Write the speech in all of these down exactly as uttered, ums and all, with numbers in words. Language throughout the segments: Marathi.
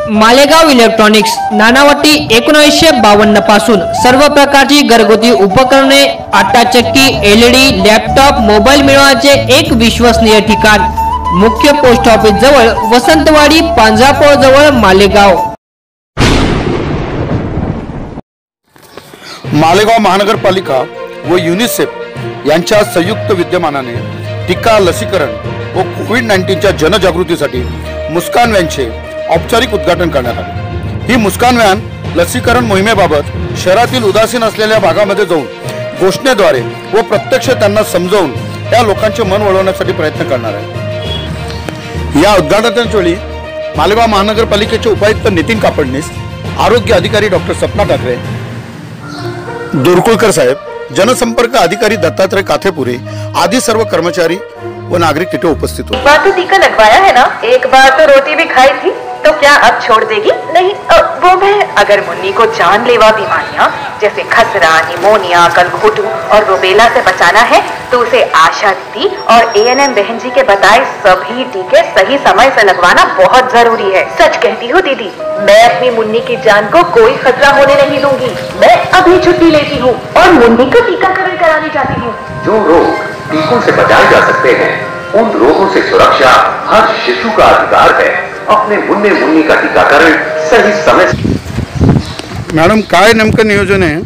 मालेगाव इलेक्ट्रॉनिक्स नानावटी एकोणीसशे बावन्न पासून सर्व प्रकारची घरगुती उपकरणे, आटा चक्की, एलईडी, लॅपटॉप, मोबाईल मिळवण्याचे एक विश्वसनीय ठिकाण. मुख्य पोस्ट ऑफिस जवळ, वसंतवाडी, पांजरापोळ जवळ, मालेगाव. मालेगाव महानगरपालिका व युनिसेफ यांच्या संयुक्त विद्यमानाने टीका, लसीकरण व कोविड नाईन्टीनच्या जनजागृतीसाठी मुस्कान व्हॅनचे औपचारिक उद्घाटन करण्यात आले. ही मुस्कान व्हॅन लसीकरण मोहिमेबाबत शहरातील उदासीन असलेल्या भागामध्ये जाऊन घोषणेद्वारे व प्रत्यक्ष त्यांना समजावून त्या लोकांचे मन वळवण्यासाठी प्रयत्न करणार आहे. या उद्घाटनाच्या वेळी मालेगाव महानगरपालिकेचे उपायुक्त नितीन कापडणीस, आरोग्य अधिकारी डॉक्टर सपना ठाकरे, दोरकुळकर साहेब, जनसंपर्क अधिकारी दत्तात्रय काथेपुरे आदि सर्व कर्मचारी व नागरिक तिथे उपस्थित हुए. बात तो टीका लगवाया है ना, एक बार तो रोटी भी खाई थी, तो क्या अब छोड़ देगी? नहीं, वो मैं अगर मुन्नी को जानलेवा बीमारियां जैसे खसरा, निमोनिया, गलघोटू और रुबेला से बचाना है तो उसे आशा दीदी और एएनएम बहन जी के बताए सभी टीके सही समय से लगवाना बहुत जरूरी है. सच कहती हूँ दीदी, मैं अपनी मुन्नी की जान को कोई खतरा होने नहीं दूंगी. मैं अभी छुट्टी लेती हूँ और मुन्नी का टीकाकरण कराने जाती हूँ. जो रोग टीकों से बचाए जा सकते हैं, उन रोगों से सुरक्षा हर शिशु का अधिकार है. अपने मुन्ने मुन्नी का टीकाकरण सही समय. मॅडम, काय नेमकं नियोजन आहे?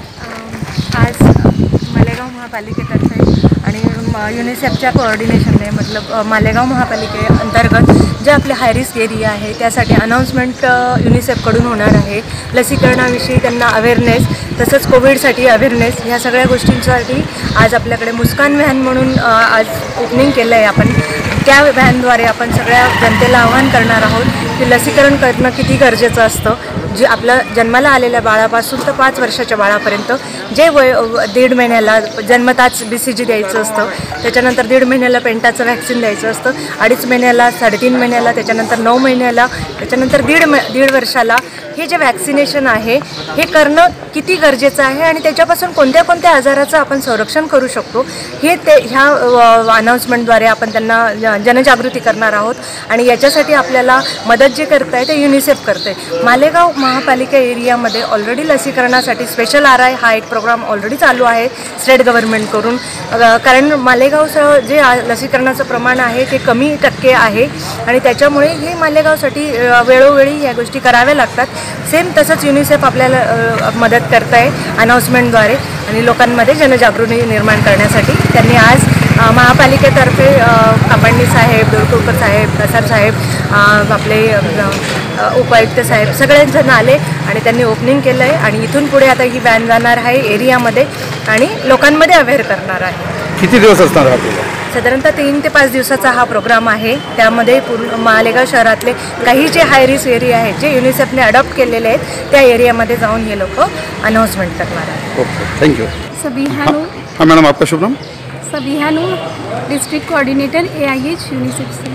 आज मालेगाव महापालिकेतर्फे आणि युनिसेफच्या कोऑर्डिनेशनने मतलब मालेगाव महापालिके अंतर्गत जे आपले हाय रिस्क एरिया आहे त्यासाठी अनाउन्समेंट युनिसेफकडून होणार आहे. लसीकरणाविषयी त्यांना अवेअरनेस, तसंच कोविडसाठी अवेअरनेस, ह्या सगळ्या गोष्टींसाठी आज आपल्याकडे मुस्कान व्हॅन म्हणून आज ओपनिंग केलं आहे आपण. त्या व्हॅनद्वारे आपण सगळ्या जनतेला आवाहन करणार आहोत की लसीकरण करणं किती गरजेचं असतं. जे आपल्या जन्माला आलेल्या बाळापासून तर पाच वर्षाच्या बाळापर्यंत जे वय दीड महिन्याला जन्मताच बी सी जी द्यायचं असतं, त्याच्यानंतर दीड महिन्याला पेंटाचं व्हॅक्सिन द्यायचं असतं, अडीच महिन्याला, साडेतीन महिन्याला, त्याच्यानंतर नऊ महिन्याला, त्याच्यानंतर दीड म दीड वर्षाला हे जे व्हॅक्सिनेशन आहे हे करणं किती गरजेचं आहे आणि त्याच्यापासून कोणत्या कोणत्या आजाराचं आपण संरक्षण करू शकतो हे ते ह्या अनाउन्समेंटद्वारे आपण त्यांना जनजागृती करणार आहोत. आणि याच्यासाठी आपल्याला मदत जे करत आहे ते युनिसेफ करते. मालेगाव महापालिका एरियामध्ये ऑलरेडी लसीकरणासाठी स्पेशल आर आय हा एक प्रोग्राम ऑलरेडी चालू आहे स्टेट गव्हर्नमेंटकडून. कारण मालेगावचं जे लसीकरणाचं प्रमाण आहे ते कमी टक्के आहे आणि त्याच्यामुळे हे मालेगावसाठी वेळोवेळी ह्या गोष्टी कराव्या लागतात. सेम तसंच युनिसेफ आपल्याला मदत करत आहे अनाउन्समेंटद्वारे आणि लोकांमध्ये जनजागृती निर्माण करण्यासाठी. त्यांनी आज महापालिकेतर्फे कापडणी साहेब, दोरकुळकर साहेब, प्रसाद साहेब, आपले उपायुक्त साहेब सगळेजण आले आणि त्यांनी ओपनिंग केलं आहे आणि इथून पुढे आता ही व्हॅन जाणार आहे एरियामध्ये आणि लोकांमध्ये अवेअर करणार आहे. किती दिवस असणार आहे? साधारणतः तीन ते पाच दिवसाचा हा प्रोग्राम आहे. त्यामध्ये पूर्ण मालेगाव शहरातले काही जे हाय रिस्क एरिया आहेत जे युनिसेफने अडॉप्ट केलेले आहेत त्या एरियामध्ये जाऊन हे लोक अनाउन्समेंट करणार आहेत. Okay, thank you. सबिहा नूर. हाँ मैडम, आपका शुभ नाम? Sabiha Noor, district coordinator A I H UNICEF से.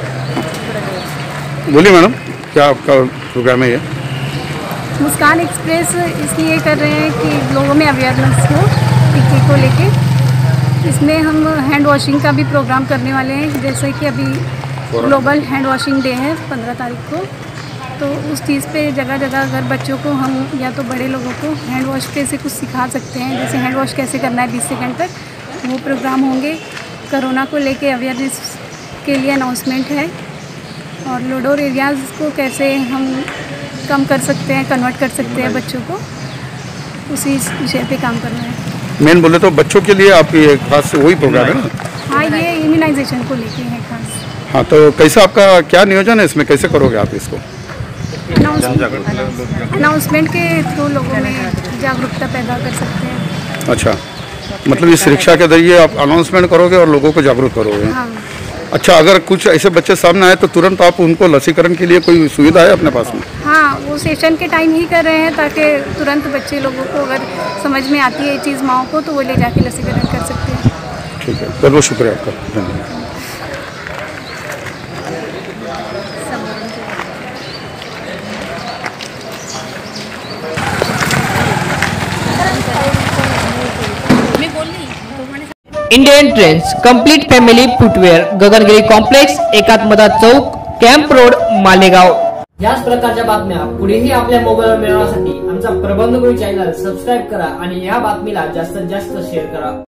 बोलिए मैडम, क्या आपका प्रोग्राम है ये? मुस्कान एक्सप्रेस इसलिए कर रहे हैं कि लोगों में अवेयरनेस हो टीके को लेके. इसमें हम हैंड वॉशिंग का भी प्रोग्राम करने वाले हैं. जैसे कि अभी ग्लोबल हैंड वॉशिंग डे है पंद्रह तारीख को, तो उस चीज़ पे जगह जगह अगर बच्चों को हम या तो बड़े लोगों को हैंड वॉश पे से कुछ सिखा सकते हैं, जैसे हैंड वॉश कैसे करना है बीस सेकंड तक, वो प्रोग्राम होंगे. कोरोना को लेके अवेयरनेस के लिए अनाउंसमेंट है और लोडोर एरियाज़ को कैसे हम कम कर सकते हैं, कन्वर्ट कर सकते हैं बच्चों को, उसी विषय पे काम करना है. मेन बोले तो बच्चों के लिए आपकी खास वही प्रोग्राम है ना? हाँ, ये इम्यूनाइजेशन को लेके है खास. हाँ, तो कैसा आपका क्या नियोजन है इसमें, कैसे करोगे आप इसको? अनाउंसमेंट के थ्रू लोगों में जागरूकता पैदा कर सकते हैं. अच्छा, मतलब इस शिक्षा के जरिए आप अनाउंसमेंट करोगे और लोगों को जागरूक करोगे. हाँ. अच्छा, अगर कुछ ऐसे बच्चे सामने आए तो तुरंत आप उनको लसीकरण के लिए कोई सुविधा है अपने पास में? हाँ, वो सेशन के टाइम ही कर रहे हैं ताकि तुरंत बच्चे लोगों को अगर समझ में आती है ये चीज़ माओ को तो वो ले जाके लसीकरण कर सकते हैं. ठीक है, बहुत बहुत शुक्रिया आपका, धन्यवाद. Indian trends complete family footwear, Gagangiri complex, Ekatmata Chowk, camp road, Malegaon. याच प्रकारच्या बातम्या पुढेही आपल्या मोबाईलवर मिळवण्यासाठी आमचा प्रबंधगुरू चॅनल सबस्क्राईब करा आणि या बातमीला जास्तीत जास्त शेअर करा.